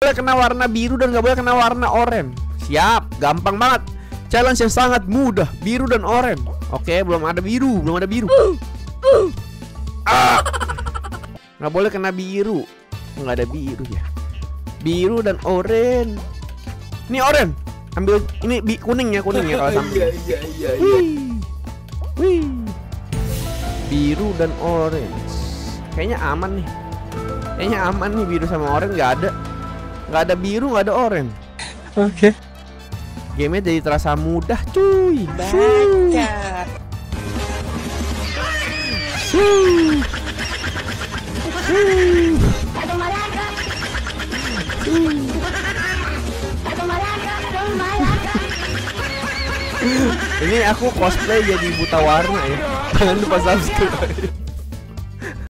boleh kena warna biru dan nggak boleh kena warna oranye. Siap, gampang banget. Challenge yang sangat mudah, biru dan oranye. Oke, belum ada biru. Nggak boleh kena biru. Nggak ada biru ya. Biru dan oranye. Ini oranye. Ambil ini kuning ya kalau sambil. Iya. Wih. Biru dan orange. Kayaknya aman nih. Biru sama orange nggak ada biru, nggak ada orange. Oke. Gamenya jadi terasa mudah, cuy. Baca. Ini aku cosplay jadi buta warna ya. Jangan lupa subscribe.